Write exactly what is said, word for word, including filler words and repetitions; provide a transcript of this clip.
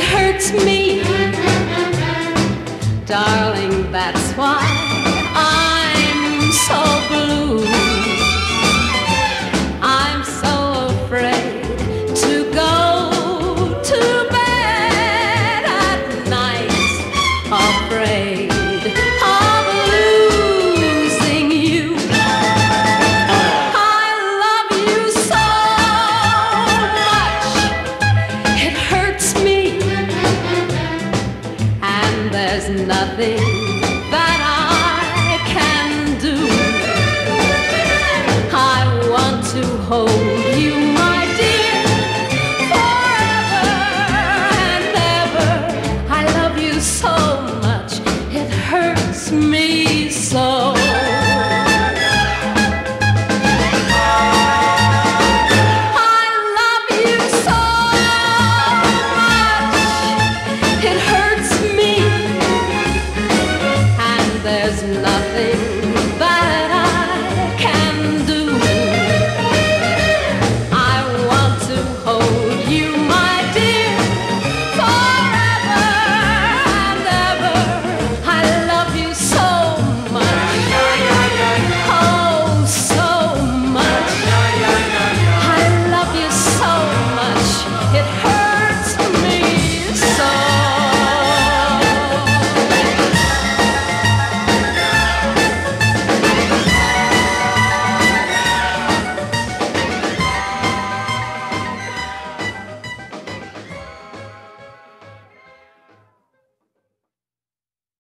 hurts me, darling, that's why I'm so blue. I'm so afraid to go to bed at night, afraid of losing you. I love you so much, it hurts me, and there's nothing